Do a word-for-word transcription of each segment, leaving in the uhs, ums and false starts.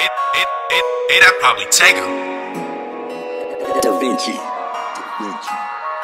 it, it, it, it, I'd probably take him. Da Vinci. Da Vinci.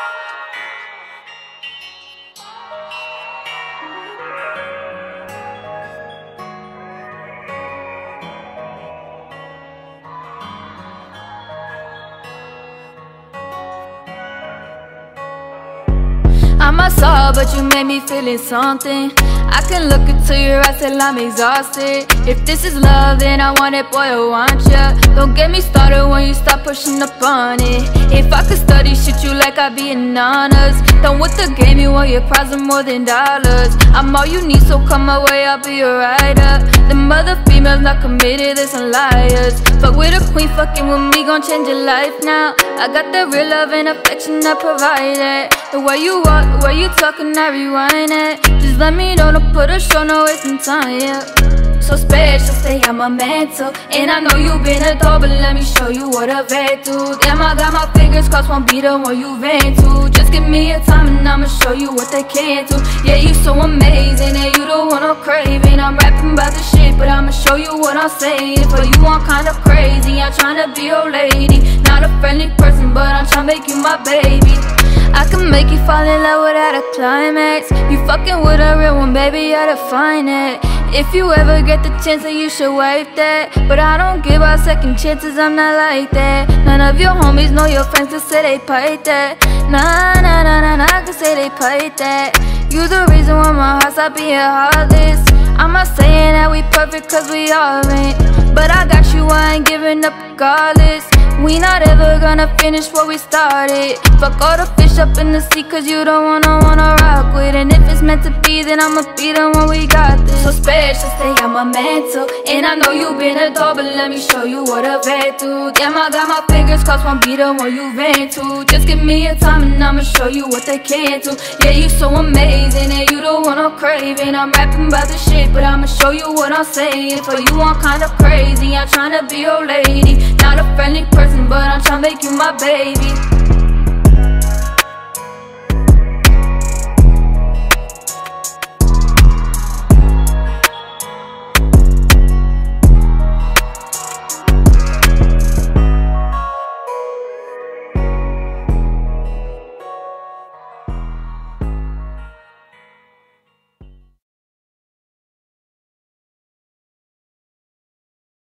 I'm a soul, but you made me feeling something. I can look into your eyes till I'm exhausted. If this is love, then I want it, boy, I want ya. Don't get me started when you start pushing up on it. If I could study shit, you like I'd be in honors. Done with the game, you want your prize of more than dollars. I'm all you need, so come my way, I'll be your rider. The mother females not committed, they're some liars. Fuck with a queen, fucking with me, gon' change your life now. I got the real love and affection I provide it. The way you walk, the way you talkin', I rewind it. Just let me know to put a show, no wasting time, yeah. So special, stay on my mantle. And I know you been a dog, but let me show you what a vet do. Damn, I got my fingers crossed, won't be the one you ran to. Just give me a time and I'ma show you what they can do. Yeah, you so amazing and you the one I'm craving. I'm rapping about the shit, but I'ma show you what I'm saying. For you I'm kinda crazy, I'm tryna be your lady. Not a friendly person, but I'm tryna make you my baby. I can make you fall in love without a climax. You fucking with a real one, baby, I define it. If you ever get the chance, then you should wipe that. But I don't give out second chances, I'm not like that. None of your homies know your friends can say they pipe that. Nah, nah, nah, nah, nah, can say they pipe that. You the reason why my heart's not being heartless. I'm not saying that we perfect cause we all ain't, but I got you, I ain't giving up regardless. We not ever gonna finish what we started. Fuck all the fish up in the sea cause you don't wanna wanna rock with. And if it's meant to be, then I'ma be the one we got this. So special, stay on my mantle. And I know you been a dog, but let me show you what a vet do. Damn, I got my fingers crossed, won't be the one you ran to. Just give me a time and I'ma show you what they can do. Yeah, you so amazing and you the one I'm craving. I'm rapping about the shit, but I'ma show you what I'm saying. For you I'm kinda crazy, I'm tryna be your lady. Not a friendly person, but I'm tryna make you my baby.